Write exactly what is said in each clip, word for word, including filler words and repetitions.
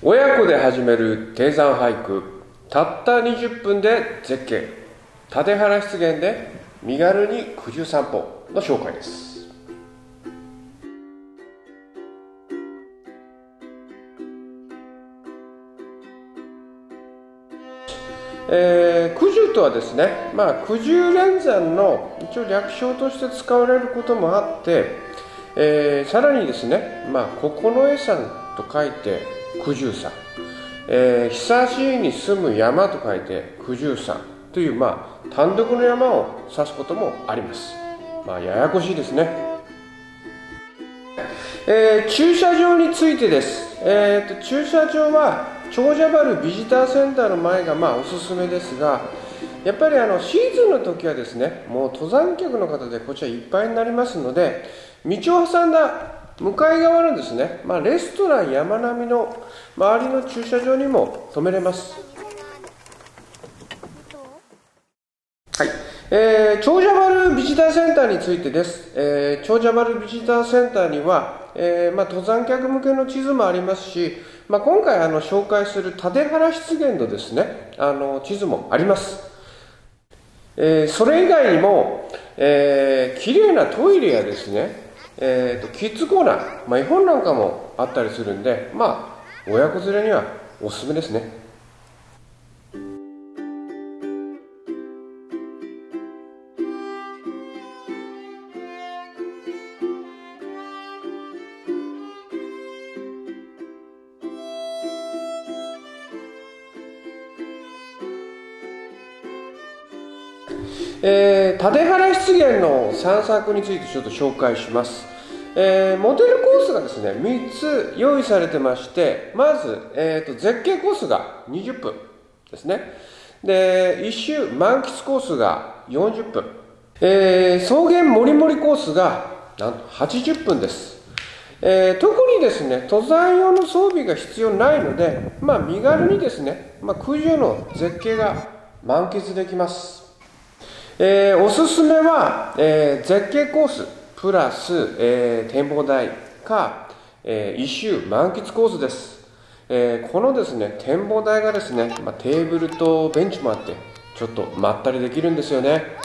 親子で始める低山俳句、たったにじゅっぷんで絶景、立原湿原で身軽に九十散歩の紹介です。えー、九十とはですね、まあ、九十連山の一応略称として使われることもあって、えー、さらにですね、まあ、九重山と書いて九十山、えー、久しいに住む山と書いて九十山という、まあ、単独の山を指すこともあります。まあ、ややこしいですね。えー、駐車場についてです。えーと、駐車場は長者原ビジターセンターの前がまあおすすめですが、やっぱりあのシーズンの時はですね、もう登山客の方でこちらいっぱいになりますので、道を挟んだ向かい側のですね、まあ、レストランやまなみの周りの駐車場にも止めれます。はい、えー、長者原ビジターセンターについてです。えー、長者原ビジターセンターには、えーまあ、登山客向けの地図もありますし、まあ、今回あの紹介する立原湿原のですね、あの地図もあります。えー、それ以外にも、えー、綺麗なトイレやですね、えーと、キッズコーナー、まあ、絵本なんかもあったりするんで、まあ、親子連れにはおすすめですね。えー、立原湿原の散策についてちょっと紹介します。えー、モデルコースがですねみっつ用意されてまして、まず、えーと、絶景コースがにじゅっぷんですね。で、一周満喫コースがよんじゅっぷん、えー、草原もりもりコースがなんとはちじゅっぷんです。えー、特にですね登山用の装備が必要ないので、まあ、身軽にですね、まあ、九十の絶景が満喫できます。えー、おすすめは、えー、絶景コースプラス、えー、展望台か、えー、一周満喫コースです。えー、このですね展望台がですね、まあ、テーブルとベンチもあってちょっとまったりできるんですよね。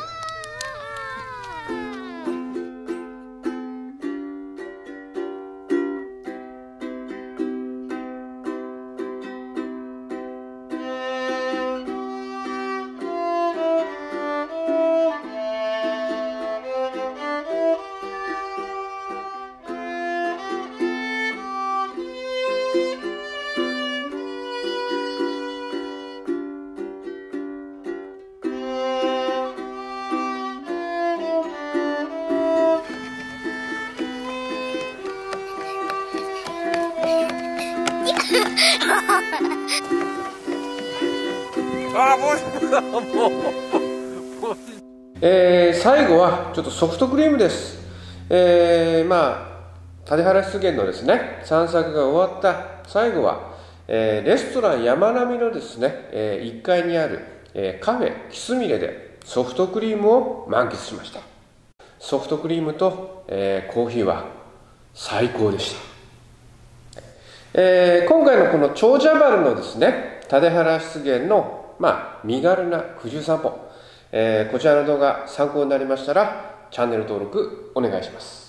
あー、もうもうえー、最後はちょっとソフトクリームです。えー、まあ立原湿原のですね散策が終わった最後は、えー、レストランやまなみのですね、えー、いっかいにある、えー、カフェキスミレでソフトクリームを満喫しました。ソフトクリームと、えー、コーヒーは最高でした。えー、今回のこの長者原のですね立原湿原の、まあ、身軽な九十散歩、えー、こちらの動画参考になりましたらチャンネル登録お願いします。